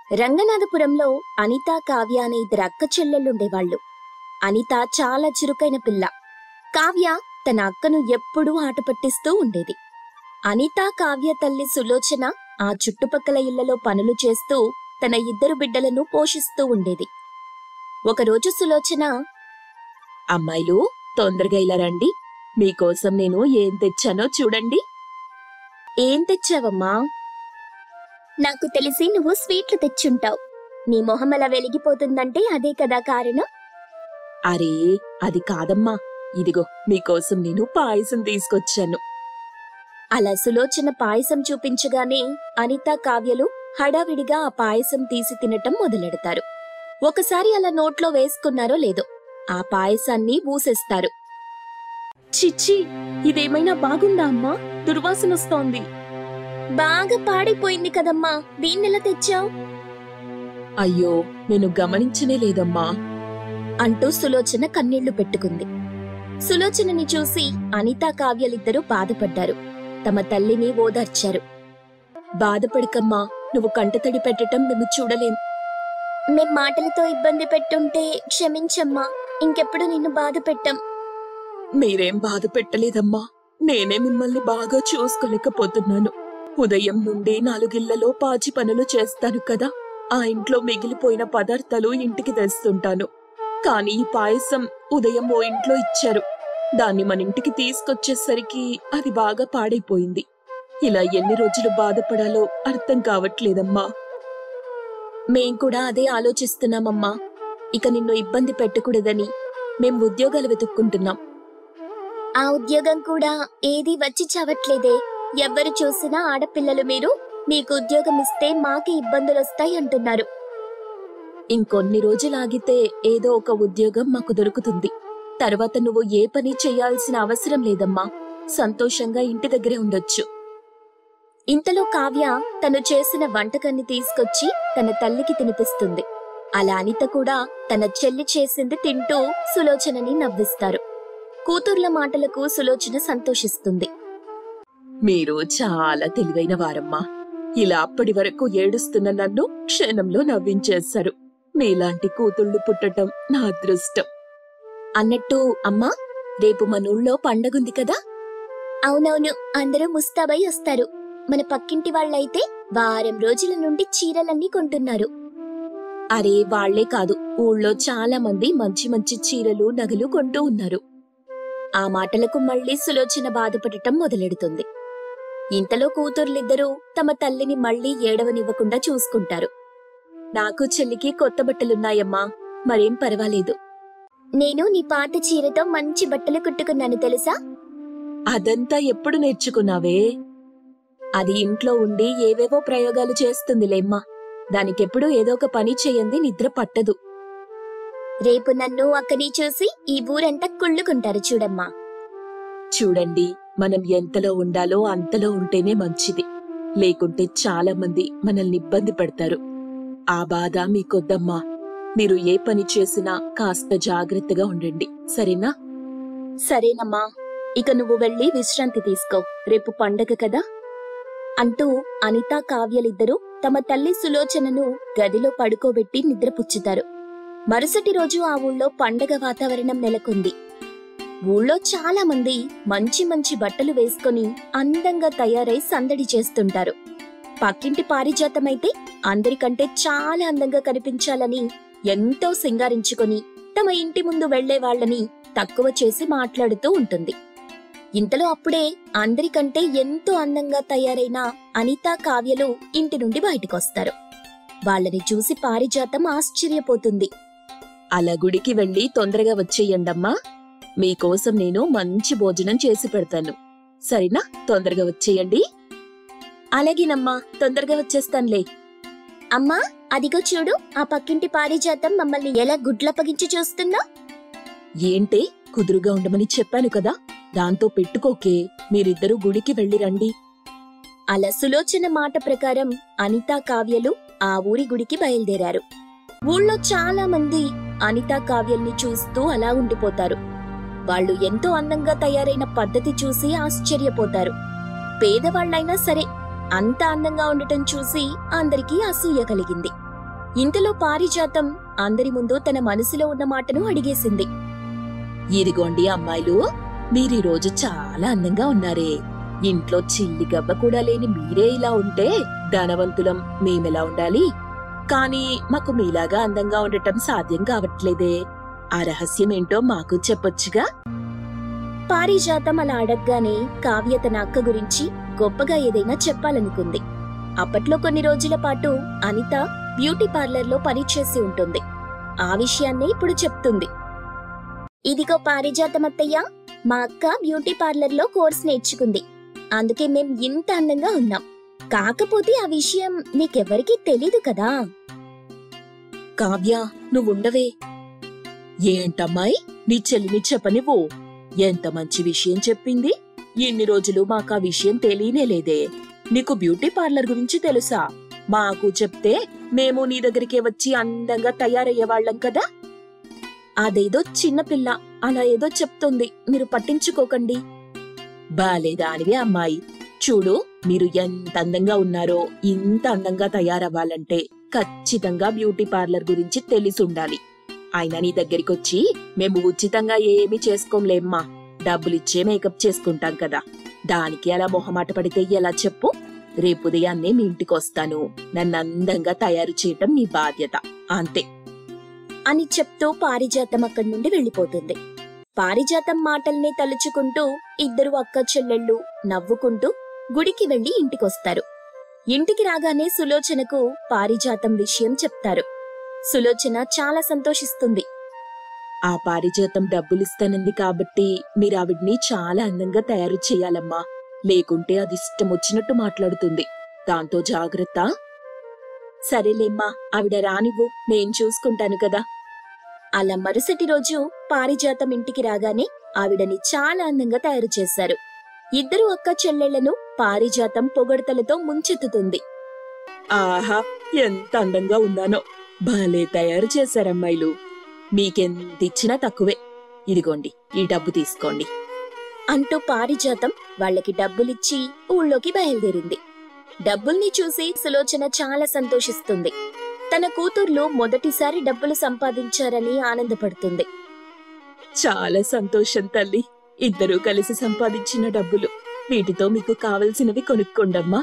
రంగనాథపురంలో అనిత, కావ్య అనే ఇద్దరు అక్క చెల్లెళ్ళుండేవాళ్లు. అనిత చాలా చురుకైన పిల్ల. కావ్య తన అక్కను ఎప్పుడూ ఆట పట్టిస్తూ ఉండేది. అనిత, కావ్య తల్లి సులోచన ఆ చుట్టుపక్కల ఇళ్లలో పనులు చేస్తూ తన ఇద్దరు బిడ్డలను పోషిస్తూ ఉండేది. ఒకరోజు సులోచన, అమ్మాయిలు, తొందరగా ఇలా రండి. మీకోసం నేను ఏం తెచ్చానో చూడండి. ఏం తెచ్చావమ్మా? నాకు తెలిసి నువ్వు స్వీట్లు తెచ్చుంటావు. నీ మొహం అలా వెలిగిపోతుందంటే అదే కదా కారణం. అరే, అది కాదమ్మా. ఇదిగో మీకోసం నేను పాయసం తీసుకొచ్చాను. అలా సులోచన పాయసం చూపించగానే అనిత, కావ్యలు హడావిడిగా ఆ పాయసం తీసి తినటం మొదలెడతారు. ఒకసారి అలా నోట్లో వేసుకున్నారో లేదో ఆ పాయసాన్ని ఊసేస్తారు. చిచ్చి, ఇదేమైనా బాగుందా అమ్మా? దుర్వాసనొస్తోంది. బాగా పాడైపోయింది కదమ్మా, దీన్నెలా తెచ్చావు? అయ్యో, నేను గమనించనే లేదమ్మా అంటూ సులోచన కన్నీళ్లు పెట్టుకుంది. సులోచనని చూసి అనిత, కావ్యలిద్దరూ బాధపడ్డారు. తమ తల్లిని ఓదార్చారు. బాధపడకమ్మా, నువ్వు కంటతడి పెట్టటం మేము చూడలేం. మేం మాటలతో ఇబ్బంది పెట్టుంటే క్షమించమ్మా, ఇంకెప్పుడు నిన్ను బాధ పెట్టం. మీరేం బాధ పెట్టలేదమ్మా. నేనే మిమ్మల్ని బాగా చూసుకోలేకపోతున్నాను. ఉదయం నుండి 4 ఇళ్లలో పాచి పనులు చేస్తాను కదా. ఆ ఇంట్లో మిగిలిపోయిన పదార్థాలు ఇంటికి తెస్తుంటాను. కానీ ఈ పాయసం ఉదయం ఓ ఇంట్లో ఇచ్చారు. దాన్ని మన ఇంటికి తీసుకొచ్చేసరికి అది బాగా పాడైపోయింది. ఇలా ఎన్ని రోజులు బాధపడాలో అర్థం కావట్లేదమ్మా. మేం కూడా అదే ఆలోచిస్తున్నామమ్మా. ఇక నిన్ను ఇబ్బంది పెట్టకూడదని మేం ఉద్యోగాలు వెతుక్కుంటున్నాం. ఆ ఉద్యోగం కూడా ఏదీ వచ్చి చావట్లేదే. ఎవ్వరు చూసినా ఆడపిల్లలు మీరు, మీకు ఉద్యోగం ఇస్తే మాకే ఇబ్బందులొస్తాయి అంటున్నారు. ఇంకొన్ని రోజులాగితే ఏదో ఒక ఉద్యోగం మాకు దొరుకుతుంది. తర్వాత నువ్వు ఏ పని చేయాల్సిన అవసరం లేదమ్మా. సంతోషంగా ఇంటి దగ్గరే ఉండొచ్చు. ఇంతలో కావ్య తను చేసిన వంటకాన్ని తీసుకొచ్చి తన తల్లికి తినిపిస్తుంది. అలా అనిత కూడా తన చెల్లి చేసింది తింటూ సులోచనని నవ్విస్తారు. కూతుర్ల మాటలకు సులోచన సంతోషిస్తుంది. మీరు చాలా తెలివైన వారమ్మా. ఇలా అప్పటి వరకు ఏడుస్తున్న నన్ను క్షణంలో నవ్వించేశారు. మీలాంటి కూతుళ్ళు పుట్టటం నా అదృష్టం. అన్నట్టు అమ్మా, రేపు మన ఊళ్ళో పండగుంది కదా? అవునవును, అందరూ ముస్తాబై వస్తారు. మన పక్కింటి వాళ్ళైతే వారం రోజుల నుండి చీరలన్నీ కొంటున్నారు. అరే, వాళ్లే కాదు, ఊళ్ళో చాలా మంది మంచి మంచి చీరలు, నగలు కొంటూ ఉన్నారు. ఆ మాటలకు మళ్లీ సులోచన బాధపడటం మొదలెడుతుంది. ఇంతలో కూతుర్లిద్దరూ తమ తల్లిని మళ్లీ ఏడవనివ్వకుండా చూసుకుంటారు. నాకు చెల్లికి కొత్త బట్టలున్నాయమ్మా, మరేం పర్వాలేదు. నేను నీ పాత చీరతో మంచి బట్టలు కుట్టుకున్నాను తెలుసా? అదంతా ఎప్పుడు నేర్చుకున్నావే? అది ఇంట్లో ఉండి ఏవేవో ప్రయోగాలు చేస్తుందిలేమ్మా. దానికెప్పుడు ఏదో ఒక పని చేయంది నిద్ర పట్టదు. రేపు నన్ను అక్కని చూసి ఈ ఊరంతా కుళ్ళుకుంటారు చూడమ్మా. చూడండి, మనం ఎంతలో ఉండాలో అంతలో ఉంటేనే మంచిది. లేకుంటే చాలా మంది మనల్ని ఇబ్బంది పెడతారు. ఆ బాధ మీకొద్దమ్మా. మీరు ఏ పని చేసినా కాస్త జాగ్రత్తగా ఉండండి, సరేనా? సరేనమ్మా, ఇక నువ్వు వెళ్ళి విశ్రాంతి తీసుకో, రేపు పండగ కదా అంటూ అనిత, కావ్యలిద్దరూ తమ తల్లి సులోచనను గదిలో పడుకోబెట్టి నిద్రపుచ్చుతారు. మరుసటి రోజు ఆ ఊళ్ళో పండగ వాతావరణం నెలకొంది. ఊళ్ళో చాలా మంది మంచి మంచి బట్టలు వేసుకొని అందంగా తయారై సందడి చేస్తుంటారు. పక్కింటి పారిజాతమైతే అందరికంటే చాలా అందంగా కనిపించాలని ఎంతో సింగారించుకొని తమ ఇంటి ముందు వెళ్లే వాళ్లని తక్కువ చేసి మాట్లాడుతూ ఉంటుంది. ఇంతలో అప్పుడే అందరికంటే ఎంతో అందంగా తయారైన అనిత, కావ్యలు ఇంటి నుండి బయటకొస్తారు. వాళ్ళని చూసి పారిజాతం ఆశ్చర్యపోతుంది. అలా గుడికి వెళ్లి తొందరగా వచ్చేయండమ్మా. మీకోసం నేను మంచి భోజనం చేసి పెడతాను, సరేనా? తొందరగా వచ్చేయండి. అలాగేనమ్మా, తొందరగా వచ్చేస్తానులే. అమ్మా, అదిగో చూడు, ఆ పక్కింటి పారిజాతం మమ్మల్ని ఎలా గుడ్లప్పగించి చూస్తుందో. ఏంటే, కుదురుగా ఉండమని చెప్పాను కదా, దాంతో పెట్టుకోకే. మీరిద్దరూ గుడికి వెళ్లి రండి. అలా సులోచన మాట ప్రకారం అనిత, కావ్యలు ఆ ఊరి గుడికి బయలుదేరారు. ఊళ్ళో చాలా మంది అనిత, కావ్యల్ని చూస్తూ అలా ఉండిపోతారు. వాళ్ళు ఎంతో అందంగా తయారైన పద్ధతి చూసి ఆశ్చర్యపోతారు. పేదవాళ్లైనా సరే అంత అందంగా ఉండటం చూసి అందరికీ అసూయ కలిగింది. ఇంతలో పారిజాతం అందరి ముందు తన మనసులో ఉన్న మాటను అడిగేసింది. ఇదిగోండి అమ్మాయిలు, మీరీరోజు చాలా అందంగా ఉన్నారే. ఇంట్లో చిల్లి గవ్వ కూడా లేని మీరే ఇలా ఉంటే ధనవంతులం మేమెలా ఉండాలి? కానీ మాకు మీలాగా అందంగా ఉండటం సాధ్యం కావట్లేదే. ఆ రహస్యమేంటో మాకు చెప్పొచ్చుగా? పారిజాతం అలా అడగ్గానే కావ్య తన అక్క గురించి గొప్పగా ఏదైనా చెప్పాలనుకుంది. అప్పట్లో కొన్ని రోజుల పాటు అనిత బ్యూటీ పార్లర్లో పనిచేసి ఉంటుంది. ఆ విషయాన్నే ఇప్పుడు చెప్తుంది. ఇదిగో పారిజాతం అత్తయ్య, మా అక్క బ్యూటీ పార్లర్లో కోర్స్ నేర్చుకుంది. అందుకే మేం ఇంత అందంగా ఉన్నాం. కాకపోతే ఆ విషయం నీకెవ్వరికీ తెలీదు కదా. కావ్య, నువ్వుండవే. ఏంటమ్మాయి, నీ చెల్లిని చెప్పనివ్వు. ఎంత మంచి విషయం చెప్పింది. ఇన్ని రోజులు మాకా విషయం తెలియనేలేదే. నీకు బ్యూటీ పార్లర్ గురించి తెలుసా? మాకు చెప్తే మేము నీ దగ్గరికే వచ్చి అందంగా తయారయ్యేవాళ్లం కదా. అదేదో చిన్నపిల్ల అలా ఏదో చెప్తుంది, మీరు పట్టించుకోకండి. బాలేదానివే అమ్మాయి. చూడు, మీరు ఎంత అందంగా ఉన్నారో ఇంత అందంగా తయారవ్వాలంటే ఖచ్చితంగా బ్యూటీ పార్లర్ గురించి తెలిసుండాలి. అయినా నీ దగ్గరికొచ్చి మేము ఉచితంగా ఏమీ చేసుకోంలేమ్మా. డబ్బులిచ్చే మేకప్ చేసుకుంటాం కదా. దానికి అలా మొహమాట పడితే ఎలా చెప్పు? రేపు ఉదయాన్నే మీ ఇంటికొస్తాను. నన్ను అందంగా తయారు చేయటం మీ బాధ్యత, అంతే అని చెప్తూ పారిజాతం అక్కడి నుండి వెళ్ళిపోతుంది. పారిజాతం మాటల్ని తలుచుకుంటూ ఇద్దరు అక్క చెల్లెళ్ళు నవ్వుకుంటూ గుడికి వెళ్లి ఇంటికొస్తారు. ఇంటికి రాగానే సులోచనకు పారిజాతం విషయం చెప్తారు. సులోచన చాలా సంతోషిస్తుంది. ఆ పారిజాతం డబ్బులిస్తానంది కాబట్టి మీరావిడ్ని చాలా అందంగా తయారు చెయ్యాలమ్మా. లేకుంటే అది ఇష్టమొచ్చినట్టు మాట్లాడుతుంది. దాంతో జాగ్రత్త. సరేలేమ్మా, ఆవిడ రానివ్వు, నేను చూసుకుంటాను కదా. అలా మరుసటి రోజు పారిజాతం ఇంటికి రాగానే ఆవిడని చాలా అందంగా తయారు చేశారు. ఇద్దరు అక్క చెల్లెళ్లను పారిజాతం పొగడ్తలతో ముంచెత్తుతుంది. ఆహా, ఎంత అందంగా ఉన్నానో. భలే తయారు చేశారమ్మాయిలు. మీకెంతిచ్చినా తక్కువే. ఇదిగోండి, ఈ డబ్బు తీసుకోండి అంటూ పారిజాతం వాళ్లకి డబ్బులిచ్చి ఊళ్ళోకి బయలుదేరింది. డబ్బుల్ని చూసి సులోచన చాలా సంతోషిస్తుంది. తన కూతుర్లు మొదటిసారి డబ్బులు సంపాదించారని ఆనందపడుతుంది. చాలా సంతోషం తల్లి. ఇద్దరూ కలిసి సంపాదించిన డబ్బులు. వీటితో మీకు కావలసినవి కొనుక్కోండమ్మా.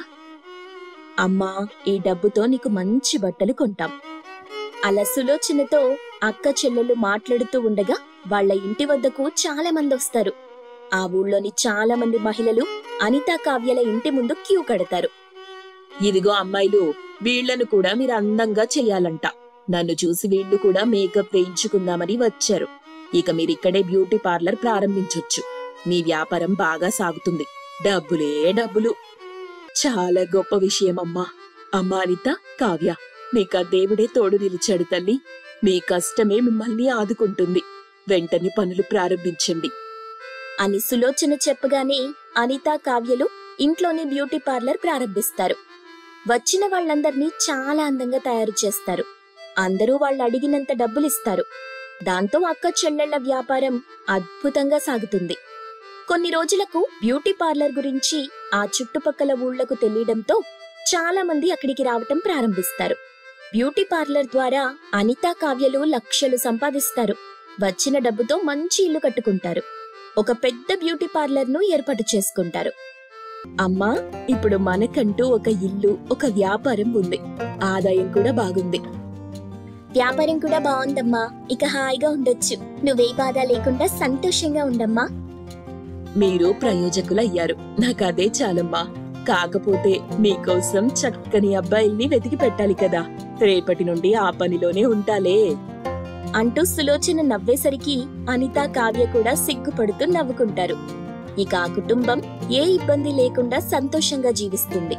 అమ్మా, ఈ డబ్బుతో నీకు మంచి బట్టలు కొంటాం. అలా సులోచనతో అక్క చెల్లెలు మాట్లాడుతూ ఉండగా వాళ్ల ఇంటి వద్దకు చాలా మంది వస్తారు. ఆ ఊళ్ళోని చాలా మంది మహిళలు అనితా కావ్యల ఇంటి ముందు క్యూ కడతారు. ఇదిగో అమ్మాయిలు, వీళ్లను కూడా మీరు అందంగా చెయ్యాలంట. నన్ను చూసి వీళ్లు కూడా మేకప్ వేయించుకుందామని వచ్చారు. ఇక మీరిక్కడే బ్యూటీ పార్లర్ ప్రారంభించొచ్చు. మీ వ్యాపారం బాగా సాగుతుంది. డబ్బులే డబ్బులు. చాలా గొప్ప విషయమమ్మా. అమ్మా అనిత, కావ్య, మీకా దేవుడే తోడు నిలిచాడు తల్లి. మీ కష్టమే మిమ్మల్ని ఆదుకుంటుంది. వెంటనే పనులు ప్రారంభించండి అని సులోచన చెప్పగానే అనితా కావ్యలు ఇంట్లోనే బ్యూటీ పార్లర్ ప్రారంభిస్తారు. వచ్చిన వాళ్లందర్నీ చాలా అందంగా తయారు చేస్తారు. అందరూ వాళ్ళు అడిగినంత డబ్బులిస్తారు. దాంతో అక్క చెల్లెళ్ల వ్యాపారం అద్భుతంగా సాగుతుంది. కొన్ని రోజులకు బ్యూటీ పార్లర్ గురించి ఆ చుట్టుపక్కల ఊళ్లకు తెలియడంతో చాలా మంది అక్కడికి రావటం ప్రారంభిస్తారు. బ్యూటీ పార్లర్ ద్వారా అనితా కావ్యలు లక్షలు సంపాదిస్తారు. వచ్చిన డబ్బుతో మంచి ఇల్లు కట్టుకుంటారు. ఒక పెద్ద బ్యూటీ పార్లర్ను ఏర్పాటు చేసుకుంటారు. అమ్మా, ఇప్పుడు మనకంటూ ఒక ఇల్లు, ఒక వ్యాపారం ఉంది. ఆదాయం కూడా బాగుంది. వ్యాపారం కూడా బాగుందమ్మా. ఇక హాయిగా ఉండొచ్చు. నువ్వే బాధ లేకుండా సంతోషంగా ఉండమ్మా. మీరు ప్రయోజకులయ్యారు. నాకదే చాలమ్మా. కాకపోతే మీకోసం చక్కని అబ్బాయిల్ని వెతికి పెట్టాలి కదా. రేపటి నుండి ఆ పనిలోనే ఉంటాలే అంటూ సులోచన నవ్వేసరికి అనితా కావ్య కూడా సిగ్గుపడుతూ నవ్వుకుంటారు. ఇక ఆ కుటుంబం ఏ ఇబ్బంది లేకుండా సంతోషంగా జీవిస్తుంది.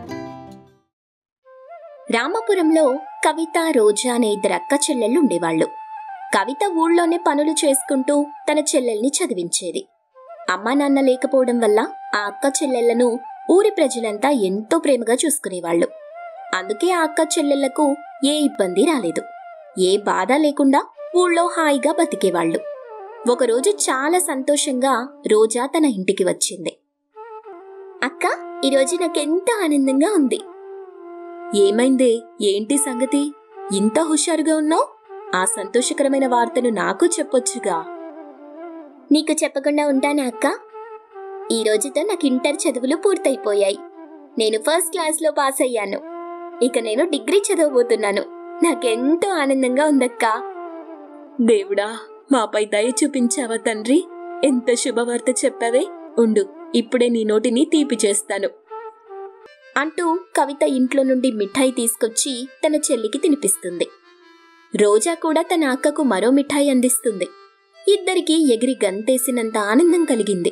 రామాపురంలో కవిత, రోజా అనే ఇద్దరు అక్క చెల్లెళ్ళు ఉండేవాళ్లు. కవిత ఊళ్ళోనే పనులు చేసుకుంటూ తన చెల్లెల్ని చదివించేది. అమ్మా నాన్న లేకపోవడం వల్ల ఆ అక్క చెల్లెళ్లను ఊరి ప్రజలంతా ఎంతో ప్రేమగా చూసుకునేవాళ్లు. అందుకే ఆ అక్క చెల్లెళ్లకు ఏ ఇబ్బంది రాలేదు. ఏ బాధ లేకుండా ఊళ్ళో హాయిగా బతికేవాళ్లు. ఒకరోజు చాలా సంతోషంగా రోజా తన ఇంటికి వచ్చింది. అక్క, ఈరోజు నాకెంత ఆనందంగా ఉంది. ఏమైందే? ఏంటి సంగతి? ఇంత హుషారుగా ఉన్నావు? ఆ సంతోషకరమైన వార్తను నాకు చెప్పొచ్చుగా. నీకు చెప్పకుండా ఉంటానా అక్క? ఈ రోజుతో నాకు ఇంటర్ చదువులు పూర్తయిపోయాయి. నేను ఫస్ట్ క్లాస్లో పాస్ అయ్యాను. ఇక నేను డిగ్రీ చదవబోతున్నాను. నాకెంతో ఆనందంగా ఉందక్కా. దేవుడా, మాపై దయ చూపించావా తండ్రి? ఎంత శుభవార్త చెప్పావే. ఉండు, ఇప్పుడే నీ నోటిని తీపి చేస్తాను అంటూ కవిత ఇంట్లో నుండి మిఠాయి తీసుకొచ్చి తన చెల్లికి తినిపిస్తుంది. రోజా కూడా తన అక్కకు మరో మిఠాయి అందిస్తుంది. ఇద్దరికీ ఎగిరి గంతేసినంత ఆనందం కలిగింది.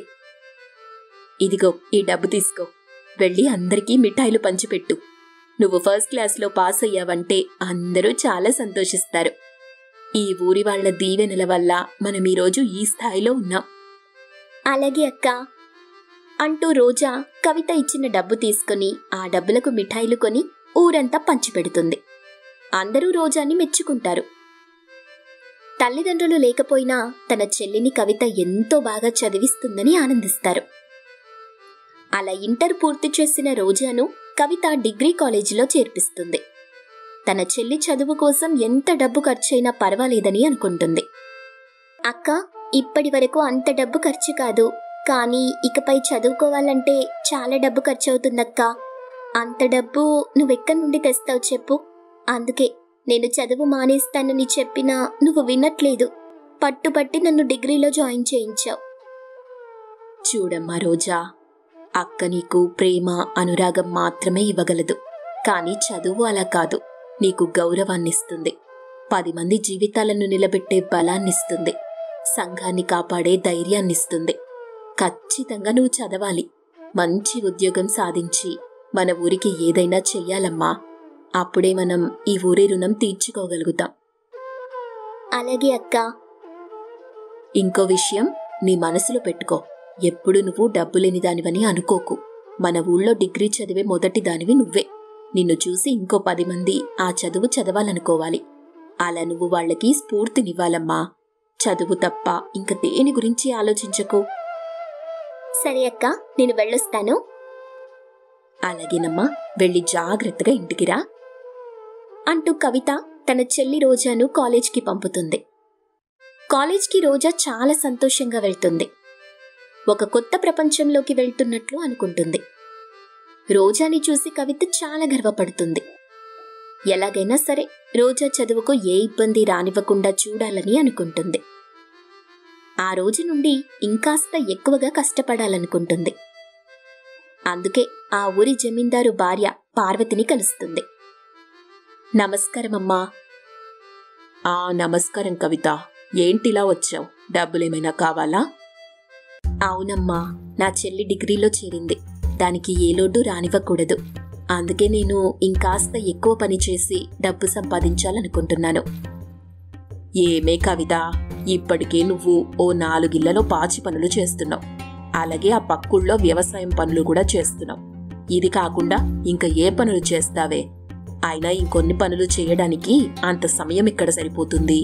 ఇదిగో ఈ డబ్బు తీసుకో, వెళ్ళి అందరికీ మిఠాయిలు పంచిపెట్టు. నువ్వు ఫస్ట్ క్లాస్లో పాస్ అయ్యావంటే అందరూ చాలా సంతోషిస్తారు. ఈ ఊరి వాళ్ల దీవెనల వల్ల మనం ఈరోజు ఈ స్థాయిలో ఉన్నాం. అలాగే అక్క అంటూ రోజా కవిత ఇచ్చిన డబ్బు తీసుకుని ఆ డబ్బులకు మిఠాయిలు కొని ఊరంతా పంచిపెడుతుంది. అందరూ రోజాని మెచ్చుకుంటారు. తల్లిదండ్రులు లేకపోయినా తన చెల్లిని కవిత ఎంతో బాగా చదివిస్తుందని ఆనందిస్తారు. అలా ఇంటర్ పూర్తి చేసిన రోజాను కవిత డిగ్రీ కాలేజీలో చేర్పిస్తుంది. తన చెల్లి చదువు కోసం ఎంత డబ్బు ఖర్చైనా పర్వాలేదని అనుకుంటుంది. అక్క, ఇప్పటి వరకు అంత డబ్బు ఖర్చు కాదు, కానీ ఇకపై చదువుకోవాలంటే చాలా డబ్బు ఖర్చు అవుతుందక్క. అంత డబ్బు నువ్వెక్కడి నుండి తెస్తావు చెప్పు? అందుకే నేను చదువు మానేస్తానని చెప్పినా నువ్వు వినట్లేదు. పట్టుబట్టి నన్ను డిగ్రీలో జాయిన్ చేయించావు. చూడమ్మా రోజా, అక్క నీకు ప్రేమ, అనురాగం మాత్రమే ఇవ్వగలదు. కానీ చదువు అలా కాదు. నీకు గౌరవాన్నిస్తుంది, 10 మంది జీవితాలను నిలబెట్టే బలాన్నిస్తుంది, సంఘాన్ని కాపాడే ధైర్యాన్నిస్తుంది. ఖచ్చితంగా నువ్వు చదవాలి. మంచి ఉద్యోగం సాధించి మన ఊరికి ఏదైనా చెయ్యాలమ్మా. అప్పుడే మనం ఈ ఊరి రుణం తీర్చుకోగలుగుతాం. అలాగే అక్క. ఇంకో విషయం నీ మనసులో పెట్టుకో. ఎప్పుడు నువ్వు డబ్బు లేని దానివని అనుకోకు. మన ఊళ్ళో డిగ్రీ చదివే మొదటి దానివి నువ్వే. నిన్ను చూసి ఇంకో 10 మంది ఆ చదువు చదవాలనుకోవాలి. అలా నువ్వు వాళ్ళకి స్ఫూర్తినివ్వాలమ్మా. చదువు తప్ప ఇంక దేని గురించి ఆలోచించకు. సరే అక్క, నేను వెళ్ళొస్తాను. అలాగేనమ్మా, వెళ్ళి జాగ్రత్తగా ఇంటికి రా అంటూ కవిత తన చెల్లి రోజాను కాలేజ్కి పంపుతుంది. కాలేజ్కి రోజా చాలా సంతోషంగా వెళ్తుంది. ఒక కొత్త ప్రపంచంలోకి వెళ్తున్నట్లు అనుకుంటుంది. రోజాని చూసి కవిత చాలా గర్వపడుతుంది. ఎలాగైనా సరే రోజా చదువుకు ఏ ఇబ్బంది రానివ్వకుండా చూడాలని అనుకుంటుంది. ఆ రోజు నుండి ఇంకాస్త ఎక్కువగా కష్టపడాలనుకుంటుంది. అందుకే ఆ ఊరి జమీందారు భార్య పార్వతిని కలుస్తుంది. నమస్కారమమ్మా. నమస్కారం కవిత. ఏంటిలా వచ్చావు? డబ్బులేమైనా కావాలా? అవునమ్మా, నా చెల్లి డిగ్రీలో చేరింది. దానికి ఏ లోటు రానివ్వకూడదు. అందుకే నేను ఇంకాస్త ఎక్కువ పని చేసి డబ్బు సంపాదించాలనుకుంటున్నాను. ఏమే కవిత, ఇప్పటికే నువ్వు ఓ 4 ఇళ్లలో పాచి పనులు చేస్తున్నావు. అలాగే ఆ పక్కుళ్ళో వ్యవసాయం పనులు కూడా చేస్తున్నావు. ఇది కాకుండా ఇంకా ఏ పనులు చేస్తావే? అయినా ఇంకొన్ని పనులు చేయడానికి అంత సమయం ఇక్కడ సరిపోతుంది.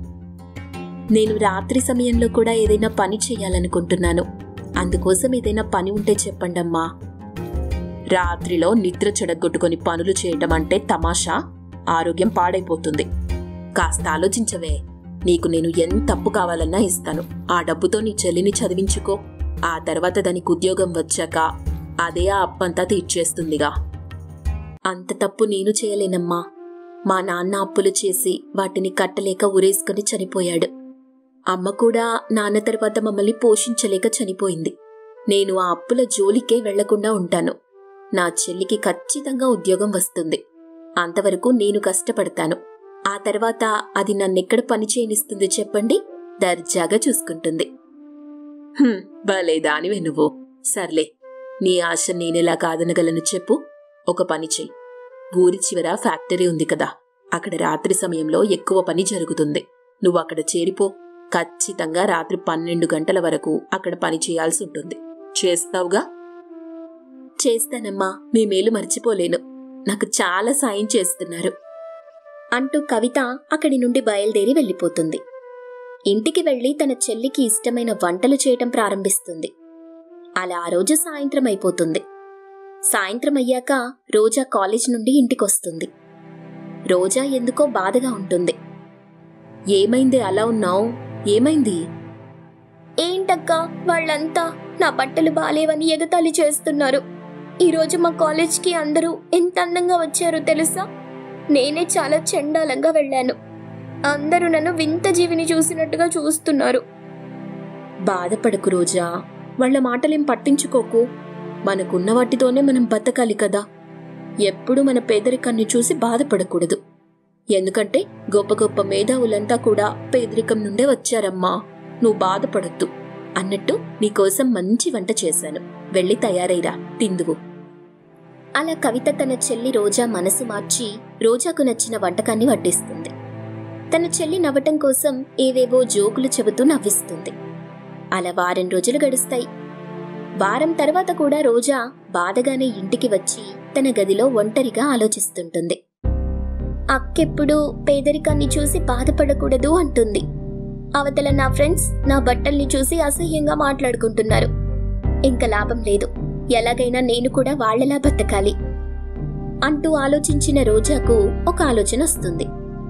నేను రాత్రి సమయంలో కూడా ఏదైనా పని చేయాలనుకుంటున్నాను. అందుకోసం ఏదైనా పని ఉంటే చెప్పండమ్మా. రాత్రిలో నిద్ర చెడగొట్టుకుని పనులు చేయటం అంటే తమాషా. ఆరోగ్యం పాడైపోతుంది. కాస్త ఆలోచించవే. నీకు నేను ఎంత అప్పు కావాలన్నా ఇస్తాను. ఆ డబ్బుతో నీ చెల్లిని చదివించుకో. ఆ తర్వాత దానికి ఉద్యోగం వచ్చాక అదే ఆ అప్పంతా తీర్చేస్తుందిగా. అంత తప్పు నేను చేయలేనమ్మా. మా నాన్న అప్పులు చేసి వాటిని కట్టలేక ఉరేసుకుని చనిపోయాడు. అమ్మ కూడా నాన్న తర్వాత మమ్మల్ని పోషించలేక చనిపోయింది. నేను ఆ అప్పుల జోలికే వెళ్లకుండా ఉంటాను. నా చెల్లికి ఖచ్చితంగా ఉద్యోగం వస్తుంది. అంతవరకు నేను కష్టపడతాను. ఆ తర్వాత అది నన్నెక్కడ పని చేయనిస్తుంది చెప్పండి? దర్జాగా చూసుకుంటుంది. భలే దానివే నువ్వు. సర్లే, నీ ఆశ నేనెలా కాదనగలను చెప్పు. ఒక పని చెయ్యి. ఊరి చివర ఫ్యాక్టరీ ఉంది కదా, అక్కడ రాత్రి సమయంలో ఎక్కువ పని జరుగుతుంది. నువ్వు అక్కడ చేరిపో. ఖచ్చితంగా రాత్రి 12 గంటల వరకు అక్కడ పని చేయాల్సి ఉంటుంది. చేస్తావుగా? చేస్తానమ్మా, మీ మేలు మర్చిపోలేను. నాకు చాలా సాయం చేస్తున్నారు అంటూ కవిత అక్కడి నుండి బయలుదేరి వెళ్ళిపోతుంది. ఇంటికి వెళ్లి తన చెల్లికి ఇష్టమైన వంటలు చేయటం ప్రారంభిస్తుంది. అలా ఆ రోజు సాయంత్రం అయిపోతుంది. సాయంత్రం అయ్యాక రోజా కాలేజ్ నుండి ఇంటికొస్తుంది. రోజా ఎందుకో బాధగా ఉంటుంది. ఏమైంది అలా ఉన్నావు? ఏమైంది? ఏంటక్కా, వాళ్ళంతా నా బట్టలు బాలేవని ఎగతాళి చేస్తున్నారు. ఈరోజు మా కాలేజ్కి అందరూ ఎంత అందంగా వచ్చారో తెలుసా? నేనే చాలా చండాలంగా వెళ్ళాను. అందరూ నన్ను వింత జీవిని చూసినట్టుగా చూస్తున్నారు. బాధపడకు రోజా, వాళ్ళ మాటలేం పట్టించుకోకు. మనకున్న వాటితోనే మనం బతకాలి కదా. ఎప్పుడూ మన పేదరికాన్ని చూసి బాధపడకూడదు. ఎందుకంటే గొప్ప గొప్ప మేధావులంతా కూడా పేదరికం నుండే వచ్చారమ్మా. నువ్వు బాధపడద్దు. అన్నట్టు నీకోసం మంచి వంట చేశాను, వెళ్ళి తయారైరా, తిందువు. అలా కవిత తన చెల్లి రోజా మనసు మార్చి రోజాకు నచ్చిన వంటకాన్ని వడ్డిస్తుంది. తన చెల్లి నవ్వటం కోసం ఏవేవో జోకులు చెబుతూ నవ్విస్తుంది. అలా వారం రోజులు గడుస్తాయి. వారం తర్వాత కూడా రోజా బాధగానే ఇంటికి వచ్చి తన గదిలో ఒంటరిగా ఆలోచిస్తుంటుంది. అక్కెప్పుడు పేదరికాన్ని చూసి బాధపడకూడదు అంటుంది. అవతల నా ఫ్రెండ్స్ నా బట్టల్ని చూసి అసహ్యంగా మాట్లాడుకుంటున్నారు. ఇంకా లాభం లేదు, ఎలాగైనా నేను కూడా వాళ్లలా బతకాలి అంటూ ఆలోచించిన రోజాకు ఒక ఆలోచన వస్తుంది.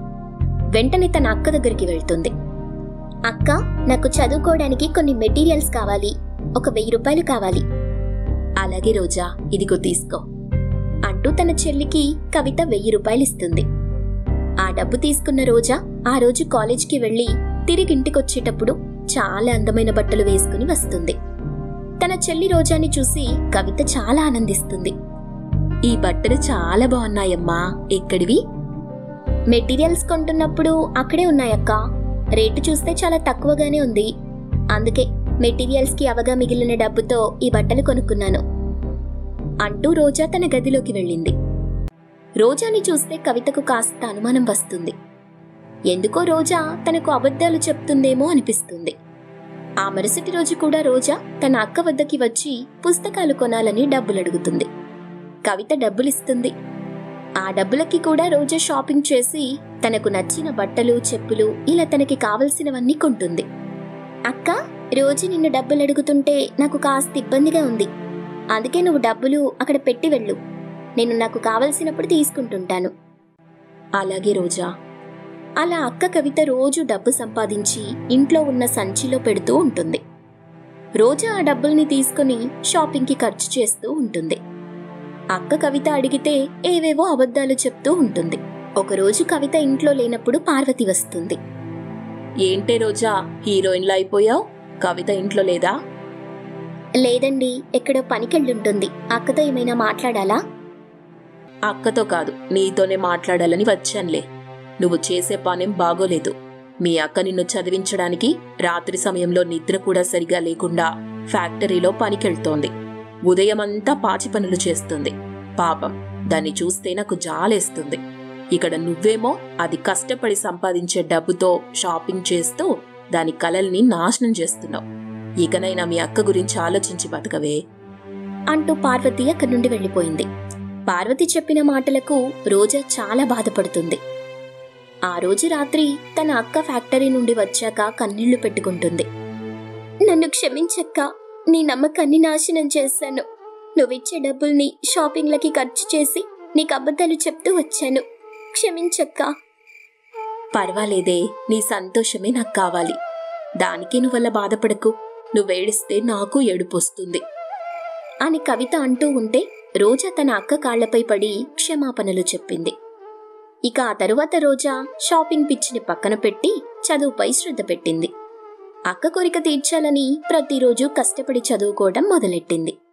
వెంటనే తన అక్క దగ్గరికి వెళ్తుంది. అక్క, నాకు చదువుకోవడానికి కొన్ని మెటీరియల్స్ కావాలి, ఒక 1000 రూపాయలు కావాలి. అలాగే రోజా, ఇదిగో తీసుకో అంటూ తన చెల్లికి కవిత 1000 రూపాయలు ఇస్తుంది. ఆ డబ్బు తీసుకున్న రోజా ఆ రోజు కాలేజ్కి వెళ్లి తిరిగింటికొచ్చేటప్పుడు చాలా అందమైన బట్టలు వేసుకుని వస్తుంది. తన చెల్లి రోజాని చూసి కవిత చాలా ఆనందిస్తుంది. ఈ బట్టలు చాలా బాగున్నాయమ్మా, ఎక్కడివి? మెటీరియల్స్ కొంటున్నప్పుడు అక్కడే ఉన్నాయక్క. రేటు చూస్తే చాలా తక్కువగానే ఉంది. అందుకే మెటీరియల్స్ కి అవగా మిగిలిన డబ్బుతో ఈ బట్టలు కొనుక్కున్నాను అంటూ రోజా తన గదిలోకి వెళ్ళింది. రోజాని చూస్తే కవితకు కాస్త అనుమానం వస్తుంది. ఎందుకో రోజా తనకు అబద్ధాలు చెప్తుందేమో అనిపిస్తుంది. ఆ మరుసటి రోజు కూడా రోజా తన అక్క వద్దకి వచ్చి పుస్తకాలు కొనాలని డబ్బులడుగుతుంది. కవిత డబ్బులిస్తుంది. ఆ డబ్బులకి కూడా రోజా షాపింగ్ చేసి తనకు నచ్చిన బట్టలు, చెప్పులు ఇలా తనకి కావలసినవన్నీ కొంటుంది. అక్క, రోజు నిన్ను డబ్బులు అడుగుతుంటే నాకు కాస్త ఇబ్బందిగా ఉంది. అందుకే నువ్వు డబ్బులు అక్కడ పెట్టి వెళ్ళు. నేను నాకు కావలసినప్పుడు తీసుకుంటుంటాను. అలాగే రోజా. అలా అక్క కవిత రోజు డబ్బు సంపాదించి ఇంట్లో ఉన్న సంచిలో పెడుతూ ఉంటుంది. రోజా ఆ డబ్బుల్ని తీసుకుని షాపింగ్కి ఖర్చు చేస్తూ ఉంటుంది. అక్క కవిత అడిగితే ఏవేవో అబద్ధాలు చెప్తూ ఉంటుంది. ఒకరోజు కవిత ఇంట్లో లేనప్పుడు పార్వతి వస్తుంది. ఏంటే రోజా, హీరోయిన్లా అయిపోయావు? కవిత ఇంట్లో లేదా? లేదండి, ఎక్కడో పనికెళ్ళుంటుంది. అక్కతో ఏమైనా మాట్లాడాలా? అక్కతో కాదు, నీతోనే మాట్లాడాలని వచ్చానులే. నువ్వు చేసే పనేం బాగోలేదు. మీ అక్క నిన్ను చదివించడానికి రాత్రి సమయంలో నిద్ర కూడా సరిగా లేకుండా ఫ్యాక్టరీలో పనికెళ్తోంది. ఉదయమంతా పాచి పనులు చేస్తుంది. పాపం, దాన్ని చూస్తే నాకు జాలేస్తుంది. ఇక్కడ నువ్వేమో అది కష్టపడి సంపాదించే డబ్బుతో షాపింగ్ చేస్తూ దాని కలల్ని నాశనం చేస్తున్నావు. ఇకనైనా మీ అక్క గురించి ఆలోచించి బతకవే అంటూ పార్వతి అక్కడి నుండి వెళ్ళిపోయింది. పార్వతి చెప్పిన మాటలకు రోజా చాలా బాధపడుతుంది. ఆ రోజు రాత్రి తన అక్క ఫ్యాక్టరీ నుండి వచ్చాక కన్నీళ్లు పెట్టుకుంటుంది. నన్ను క్షమించక్క, నీ నమ్మకాన్ని నాశనం చేశాను. నువ్విచ్చే డబ్బుల్ని షాపింగ్లకి ఖర్చు చేసి నీకు అబద్ధాలు చెప్తూ వచ్చాను. క్షమించక్క. పర్వాలేదే, నీ సంతోషమే నాకు కావాలి. దానికి నువ్వల్ల బాధపడకు. నువ్వేడిస్తే నాకు ఏడుపొస్తుంది అని కవిత అంటూ ఉంటే రోజా తన అక్క కాళ్లపై పడి క్షమాపణలు చెప్పింది. ఇక ఆ తరువాత రోజా షాపింగ్ పిచ్చిని పక్కన పెట్టి చదువుపై శ్రద్ధ పెట్టింది. అక్క కోరిక తీర్చాలని ప్రతిరోజు కష్టపడి చదువుకోవడం మొదలెట్టింది.